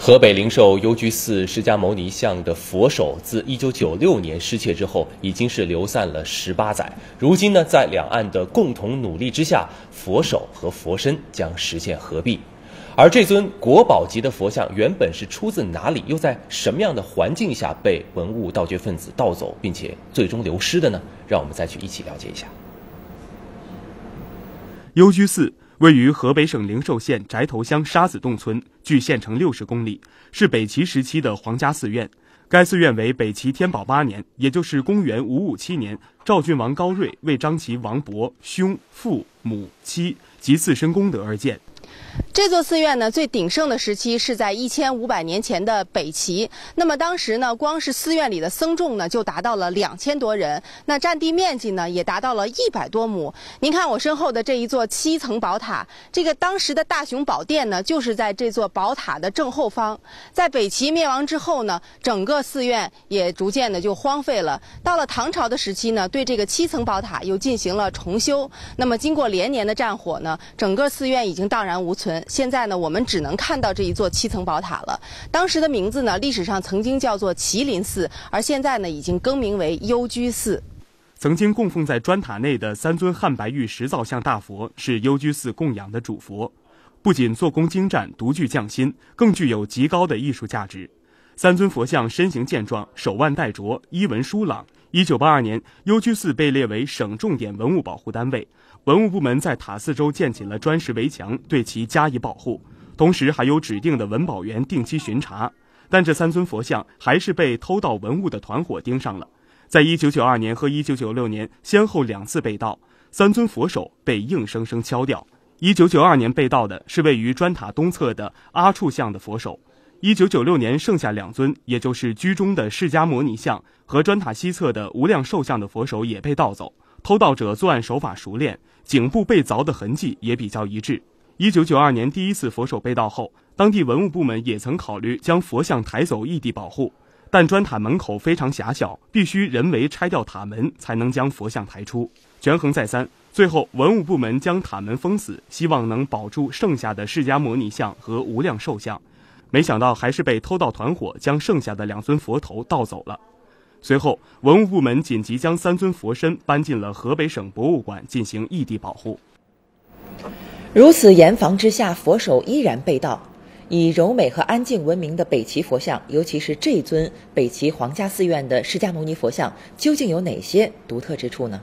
河北灵寿幽居寺释迦牟尼像的佛手自1996年失窃之后，已经是流散了18载。如今呢，在两岸的共同努力之下，佛手和佛身将实现合璧。而这尊国宝级的佛像原本是出自哪里，又在什么样的环境下被文物盗掘分子盗走，并且最终流失的呢？让我们再去一起了解一下。 幽居寺位于河北省灵寿县翟头乡沙子洞村，距县城60公里，是北齐时期的皇家寺院。该寺院为北齐天宝8年，也就是公元557年，赵郡王高睿为彰其王伯、兄、父、母、妻及自身功德而建。 这座寺院呢，最鼎盛的时期是在1500年前的北齐。那么当时呢，光是寺院里的僧众呢，就达到了2000多人，那占地面积呢，也达到了100多亩。您看我身后的这一座7层宝塔，这个当时的大雄宝殿呢，就是在这座宝塔的正后方。在北齐灭亡之后呢，整个寺院也逐渐的就荒废了。到了唐朝的时期呢，对这个7层宝塔又进行了重修。那么经过连年的战火呢，整个寺院已经荡然无存。现在呢，我们只能看到这一座7层宝塔了。当时的名字呢，历史上曾经叫做麒麟寺，而现在呢，已经更名为幽居寺。 曾经供奉在砖塔内的3尊汉白玉石造像大佛，是幽居寺供养的主佛。不仅做工精湛、独具匠心，更具有极高的艺术价值。3尊佛像身形健壮，手腕带镯，衣纹疏朗。1982年，幽居寺被列为省重点文物保护单位。文物部门在塔四周建起了砖石围墙，对其加以保护，同时还有指定的文保员定期巡查。但这3尊佛像还是被偷盗文物的团伙盯上了，在1992年和1996年先后2次被盗，3尊佛手被硬生生敲掉。1992年被盗的是位于砖塔东侧的阿处像的佛手，1996年剩下2尊，也就是居中的释迦牟尼像和砖塔西侧的无量寿像的佛手也被盗走。偷盗者作案手法熟练，颈部被凿的痕迹也比较一致。1992年第1次佛手被盗后，当地文物部门也曾考虑将佛像抬走异地保护，但砖塔门口非常狭小，必须人为拆掉塔门才能将佛像抬出。权衡再三，最后文物部门将塔门封死，希望能保住剩下的释迦牟尼像和无量寿像。没想到还是被偷盗团伙将剩下的2尊佛头盗走了。随后，文物部门紧急将3尊佛身搬进了河北省博物馆进行异地保护。 如此严防之下，佛手依然被盗。以柔美和安静闻名的北齐佛像，尤其是这尊北齐皇家寺院的释迦牟尼佛像，究竟有哪些独特之处呢？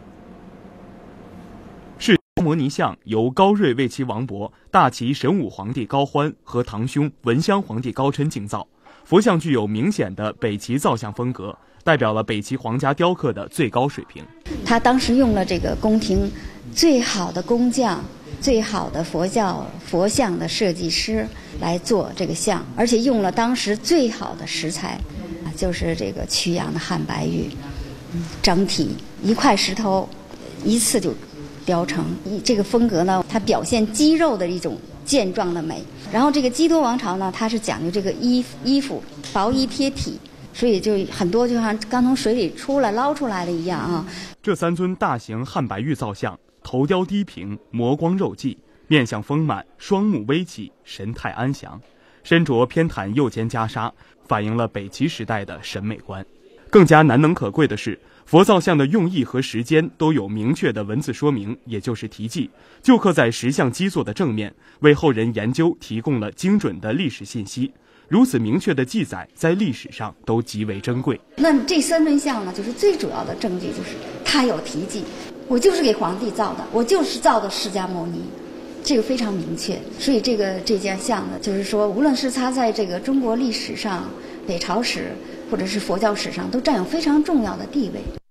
释迦牟尼像由高睿为其王伯、大齐神武皇帝高欢和堂兄文襄皇帝高琛敬造。佛像具有明显的北齐造像风格，代表了北齐皇家雕刻的最高水平。 他当时用了这个宫廷最好的工匠、最好的佛像的设计师来做这个像，而且用了当时最好的石材，就是这个曲阳的汉白玉，整体一块石头一次就雕成。这个风格呢，它表现肌肉的一种健壮的美。然后这个基督王朝呢，它是讲究这个衣服薄衣贴体，所以就很多就像刚从水里捞出来的一样啊。 这3尊大型汉白玉造像，头雕低平，磨光肉髻，面相丰满，双目微起，神态安详，身着偏袒右肩袈裟，反映了北齐时代的审美观。更加难能可贵的是，佛造像的用意和时间都有明确的文字说明，也就是题记，就刻在石像基座的正面，为后人研究提供了精准的历史信息。如此明确的记载，在历史上都极为珍贵。 那这3尊像呢，就是最主要的证据，就是它有题记，我就是给皇帝造的，我就是造的释迦牟尼，这个非常明确。所以这件像呢，就是说，无论是它在这个中国历史上、北朝史或者是佛教史上，都占有非常重要的地位。